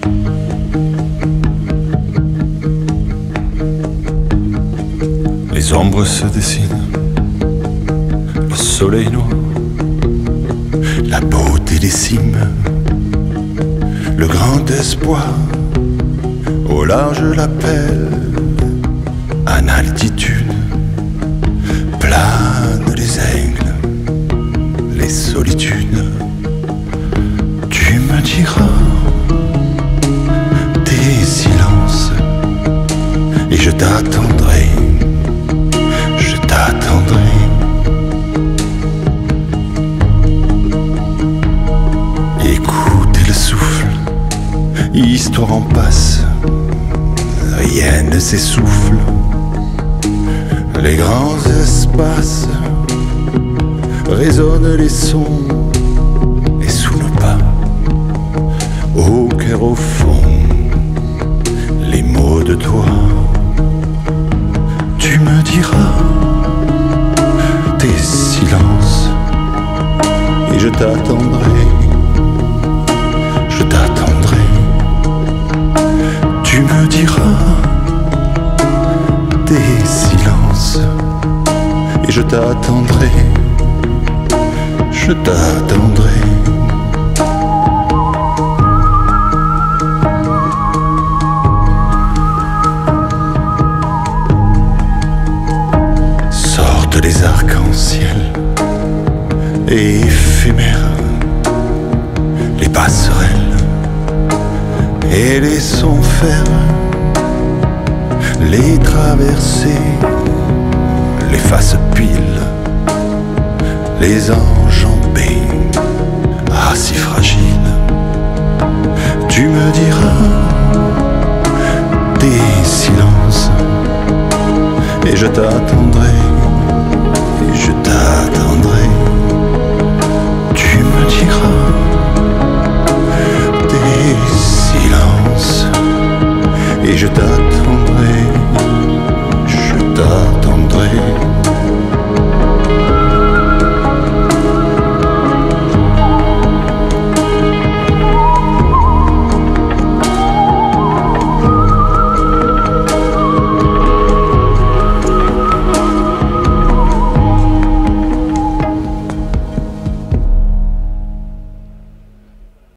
Les ombres se dessinent, le soleil noir, la beauté des cimes, le grand espoir. Au large l'appel, en altitude, planent les aigles, les solitudes. Tu me diras tes silences et je t'attendrai, je t'attendrai. Écoutez le souffle, histoire en passe, rien ne s'essouffle. Les grands espaces résonnent les sons, et sous nos pas, au cœur au fond, les mots de toi. Tu me diras tes silences et je t'attendrai, je t'attendrai. Tu me diras tes silences et je t'attendrai, je t'attendrai. Sortent les arcs-en-ciel et éphémères, les passerelles et les sons fermes, les traversées, les faces piles, les enjambées, ah si fragile.